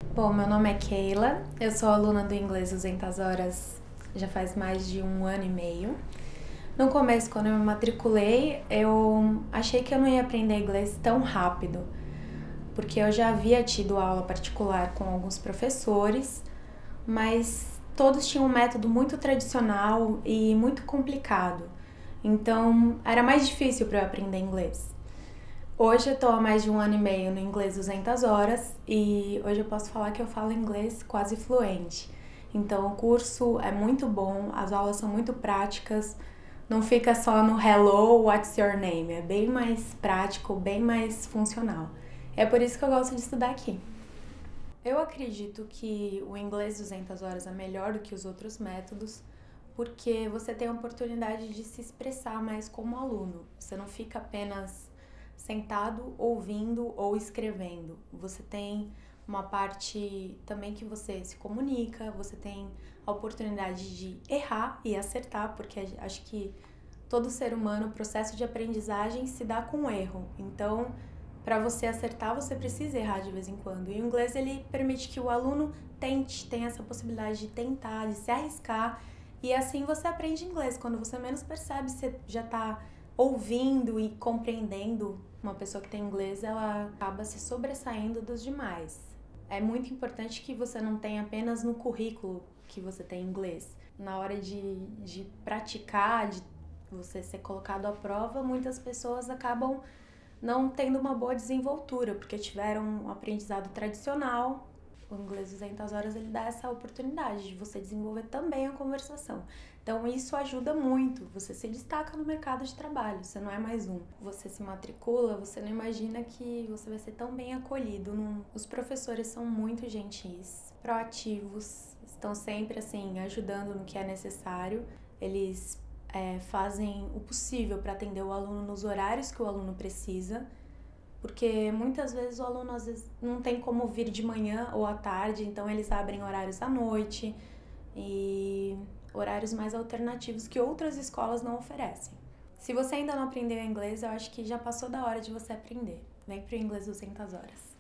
Bom, meu nome é Keila, eu sou aluna do Inglês 200 Horas já faz mais de 1 ano e meio. No começo, quando eu me matriculei, eu achei que eu não ia aprender inglês tão rápido, porque eu já havia tido aula particular com alguns professores, mas todos tinham um método muito tradicional e muito complicado, então era mais difícil para eu aprender inglês. Hoje eu tô há mais de 1 ano e meio no Inglês 200 Horas e hoje eu posso falar que eu falo inglês quase fluente. Então o curso é muito bom, as aulas são muito práticas, não fica só no hello, what's your name, é bem mais prático, bem mais funcional. É por isso que eu gosto de estudar aqui. Eu acredito que o Inglês 200 Horas é melhor do que os outros métodos, porque você tem a oportunidade de se expressar mais como aluno. Você não fica apenas sentado ouvindo ou escrevendo. Você tem uma parte também que você se comunica, você tem a oportunidade de errar e acertar, porque acho que todo ser humano, o processo de aprendizagem se dá com erro. Então, para você acertar, você precisa errar de vez em quando. E o inglês ele permite que o aluno tente, tenha essa possibilidade de tentar, de se arriscar. E assim você aprende inglês. Quando você menos percebe, você já está ouvindo e compreendendo. Uma pessoa que tem inglês, ela acaba se sobressaindo dos demais. É muito importante que você não tenha apenas no currículo que você tem inglês. Na hora de praticar, de você ser colocado à prova, muitas pessoas acabam não tendo uma boa desenvoltura, porque tiveram um aprendizado tradicional. O Inglês 200 Horas ele dá essa oportunidade de você desenvolver também a conversação. Então isso ajuda muito, você se destaca no mercado de trabalho, você não é mais um. Você se matricula, você não imagina que você vai ser tão bem acolhido. Os professores são muito gentis, proativos, estão sempre assim ajudando no que é necessário. Eles fazem o possível para atender o aluno nos horários que o aluno precisa, porque muitas vezes o aluno às vezes não tem como vir de manhã ou à tarde, então eles abrem horários à noite e horários mais alternativos que outras escolas não oferecem. Se você ainda não aprendeu inglês, eu acho que já passou da hora de você aprender. Vem pro Inglês 200 Horas.